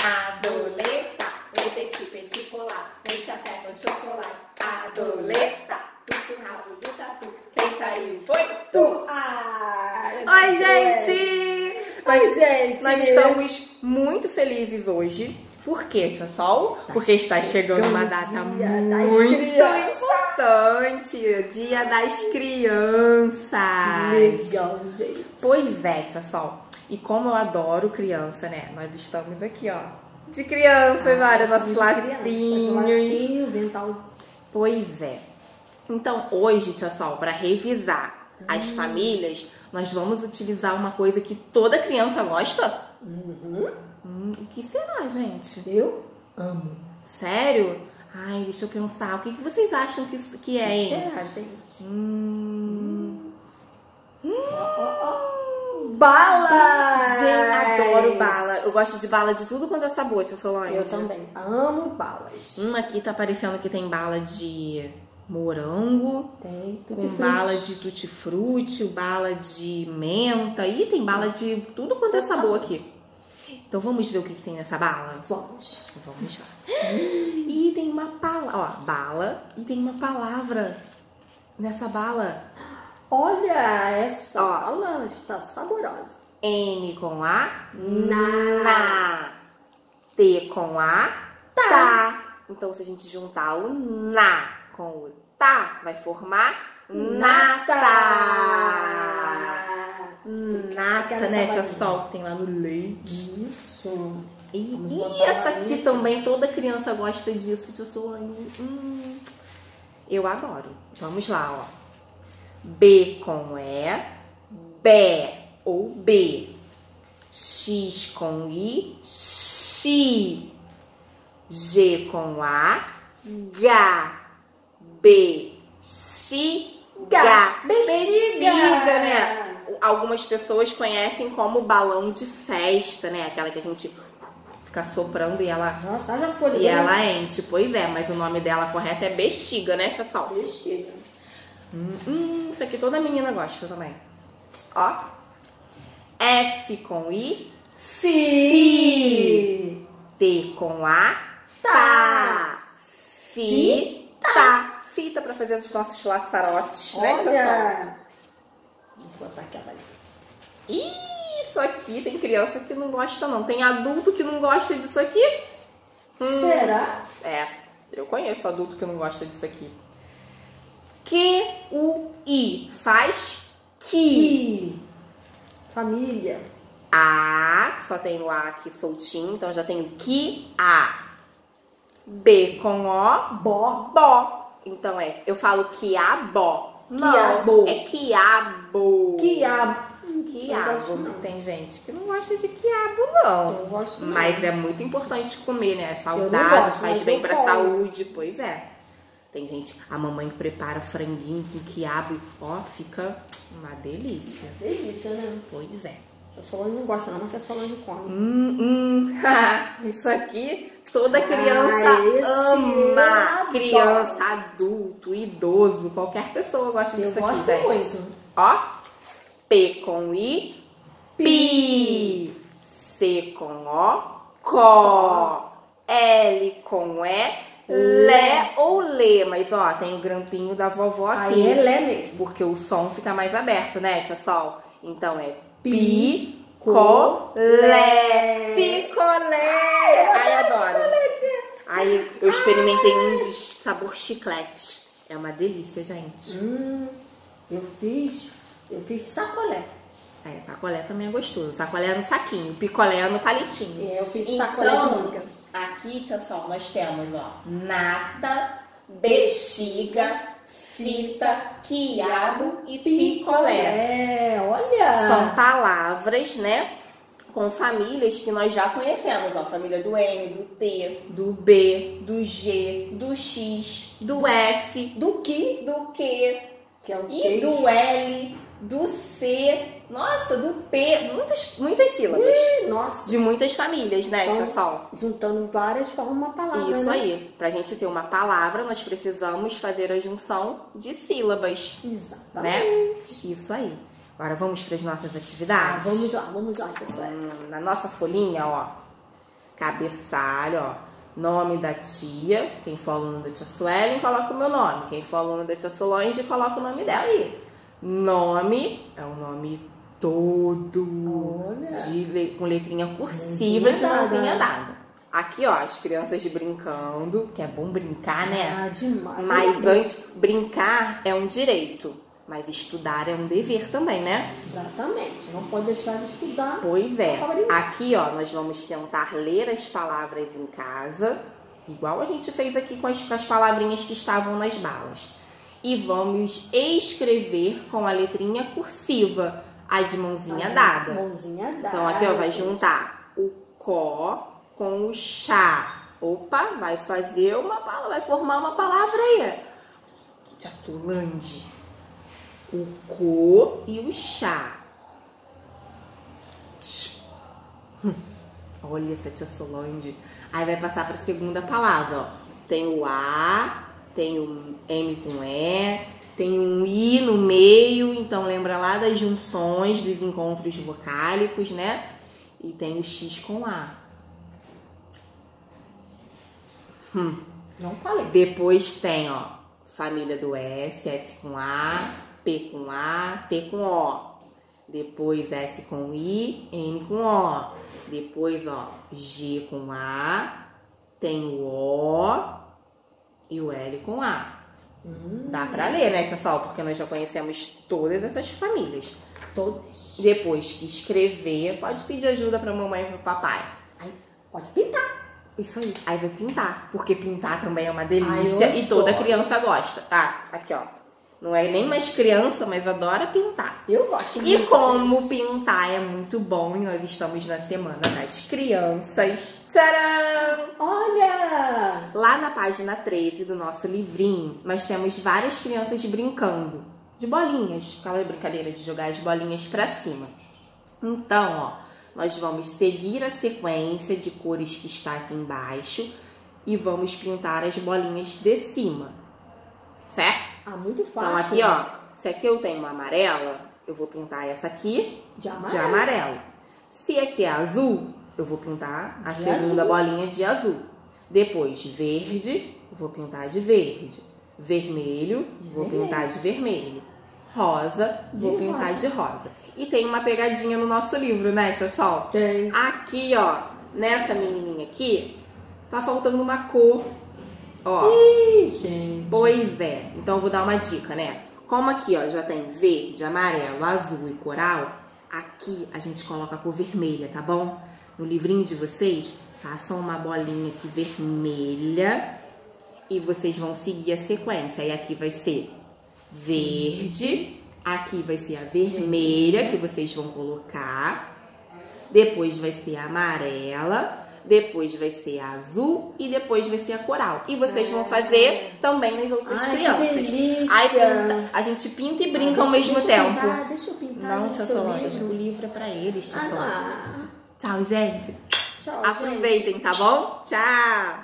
Adoleta, lê petit, petit polar, leite café com chocolate. Adoleta, puxa o rabo do tatu, quem saiu foi tu. Oi, gente! Oi, gente! Nós estamos muito felizes hoje. Por quê, Tia Sol? Porque está chegando uma data muito importante. Dia das Crianças. Legal, gente. Pois é, Tia Sol. E como eu adoro criança, né? Nós estamos aqui, ó, de crianças, olha, nossos lacinhos. De lacinho, ventalzinho. Pois é. Então, hoje, Tia Sol, para revisar as famílias, nós vamos utilizar uma coisa que toda criança gosta. O que será, gente? Eu amo. Sério? Ai, deixa eu pensar. O que vocês acham que é, hein? O que será, gente? Bala! Gente, adoro bala. Eu gosto de bala de tudo quanto é sabor, Tia Solange. Eu também. Amo balas. Aqui tá parecendo que tem bala de morango. Tem com bala de tutti-frutti, bala de menta. E tem bala de tudo quanto é sabor aqui. Então vamos ver o que tem nessa bala? Vamos. Vamos lá. E tem uma palavra, ó, bala. E tem uma palavra nessa bala. Olha, essa bala está saborosa. N com A, na. T com A, tá. Então se a gente juntar o na com o tá, vai formar nata. Nata, né, Tia Sol, que tem lá no leite. Isso. E essa aqui também, toda criança gosta disso, Tia Solange. Eu adoro. Vamos lá, ó. B com E, bé ou B. X com I, xi. G com A, gá. B, xi, gá. Bexiga, né? Algumas pessoas conhecem como balão de festa, né? Aquela que a gente fica soprando e ela... Nossa, já foi. E ela enche. Pois é, mas o nome dela correto é bexiga, né, Tia Sol? Bexiga. Isso aqui toda menina gosta também. Ó. F com I, fi. T com A, tá. Fita. Fita pra fazer os nossos laçarotes, né, Tia Sol? Olha. Vamos botar aquela ali. Isso aqui tem criança que não gosta, não. Tem adulto que não gosta disso aqui. Será? É, eu conheço adulto que não gosta disso aqui. Q-U-I. Faz que. Família. A, só tem o A aqui soltinho, então já tenho que, A. B com O, Bó. Bó. Então eu falo quiabo. Não, Quiabo. é quiabo. Quiabo. Quiabo. Não tem gente que não gosta de quiabo, não. Eu gosto não. Mas é muito importante comer, né? É saudável, faz bem pra saúde. Pois é. Tem gente, a mamãe prepara franguinho com quiabo e ó, fica uma delícia. Delícia, né? Pois é. Tia Solange não gosta não, mas Tia Solange come. Isso aqui toda criança ama. Criança, adulto, idoso, qualquer pessoa gosta disso aqui, gente. Eu gosto muito. Ó, P com I, pi. C com O, có. L com E, lé ou lê. Mas ó, tem o grampinho da vovó aqui. Aí é lé mesmo. Porque o som fica mais aberto, né, Tia Sol? Então é picolé. Picolé. Ai, adoro. Aí eu experimentei um de sabor chiclete. É uma delícia, gente. Eu fiz sacolé. Sacolé também é gostoso. Sacolé é no saquinho, picolé é no palitinho. Eu fiz sacolé de manga. Aqui, Tia Sol, nós temos, ó, nata, bexiga, fita, quiabo e picolé. Olha! São palavras, né, com famílias que nós já conhecemos, ó, família do N, do T, do B, do G, do X, do F, do que que é o queijo. E do L, do C, nossa, do P, muitas sílabas. Nossa. De muitas famílias, né, Tia Sol? Juntando várias forma uma palavra, Isso né? aí. Pra gente ter uma palavra, nós precisamos fazer a junção de sílabas. Exatamente. Né? Isso aí. Agora vamos para as nossas atividades? Vamos lá, pessoal. Na nossa folhinha, ó, Cabeçalho, ó. Nome da tia. Quem for aluno da tia Suelen, coloca o meu nome. Quem for aluno da tia Solange, coloca o nome dela. Aí. Nome é o nome todo. Olha. Com letrinha cursiva de mãozinha dada. dada. Aqui, ó, as crianças brincando, que é bom brincar, né? Ah, demais. Mas antes, brincar é um direito, mas estudar é um dever também, né? Exatamente. Não pode deixar de estudar. Pois é. Só pra brincar. Aqui, ó, nós vamos tentar ler as palavras em casa, igual a gente fez aqui com as palavrinhas que estavam nas balas. E vamos escrever com a letrinha cursiva, a de mãozinha dada. Mãozinha dada. Então aqui, ó, vai juntar o có com o chá. Opa, vai fazer uma palavra, vai formar uma palavra aí. Tia Solange. O co e o chá. Olha essa tia Solange. Aí vai passar para a segunda palavra, ó. Tem o A, tem o M com E, tem um I no meio. Então lembra lá das junções, dos encontros vocálicos, né? E tem o X com A. Não falei. Depois tem, ó, família do S, S com A, P com A, T com O. Depois S com I, N com O. Depois, ó, G com A, tem o O e o L com A. Dá pra ler, né, tia Sol? Porque nós já conhecemos todas essas famílias. Todas. Depois que escrever, pode pedir ajuda pra mamãe e pro papai. Aí, pode pintar. Isso aí. Aí vai pintar, porque pintar também é uma delícia. Ai, eu e toda adoro. criança gosta. Ah, aqui, ó. Não é nem mais criança, mas adora pintar. Eu gosto E muito, como gente. pintar é muito bom, e nós estamos na Semana das Crianças. Tcharam! Olha! Lá na página 13 do nosso livrinho, nós temos várias crianças brincando de bolinhas. Aquela brincadeira de jogar as bolinhas pra cima. Então, ó, nós vamos seguir a sequência de cores que está aqui embaixo e vamos pintar as bolinhas de cima. Certo? Ah, muito fácil. Então aqui, ó, se aqui eu tenho uma amarela, eu vou pintar essa aqui De de amarelo. Se aqui é azul, eu vou pintar a De segunda azul. bolinha de azul. Depois, verde, eu vou pintar de verde. Vermelho, vou vermelho. pintar de vermelho. Rosa, De vou pintar rosa. de rosa. E tem uma pegadinha no nosso livro, né, tia Sol? Tem. Aqui, ó, nessa menininha aqui, tá faltando uma cor. Ó. Ih, gente. Pois é. Então eu vou dar uma dica, né? Como aqui, ó, já tem verde, amarelo, azul e coral, aqui a gente coloca a cor vermelha, tá bom? No livrinho de vocês, façam uma bolinha aqui vermelha e vocês vão seguir a sequência. E aqui vai ser verde, aqui vai ser a vermelha que vocês vão colocar, depois vai ser a amarela, depois vai ser a azul e depois vai ser a coral. E vocês vão fazer também nas outras Ai, crianças. que delícia. Aí a gente pinta e brinca ao mesmo Deixa eu tempo. pintar, deixa eu pintar. Não, no tia seu Solange, livro. o livro é pra eles, tia Solange. Ah, Tchau, gente. tchau, gente. Aproveitem, tá bom? Tchau.